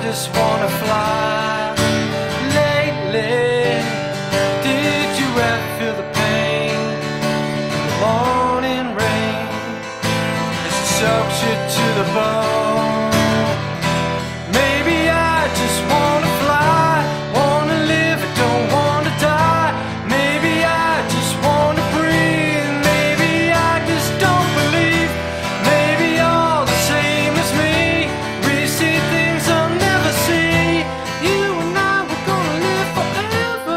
just wanna fly. Lately, did you ever feel the pain? The morning rain as it soaks you to the bone. Maybe I just wanna fly, wanna live, I don't wanna die. Maybe I just wanna breathe. Maybe I just don't believe. Maybe all the same as me. We see things I'll never see. You and I, we're gonna live forever.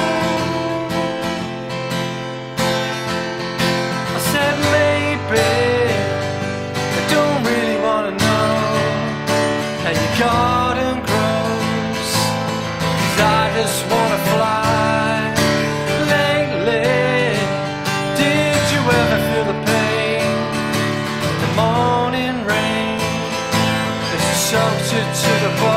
I said maybe I don't really wanna know how your garden grows, 'cause I just wanna fly. Lately, did you ever feel the pain? The morning rain as it soaks you to the bone.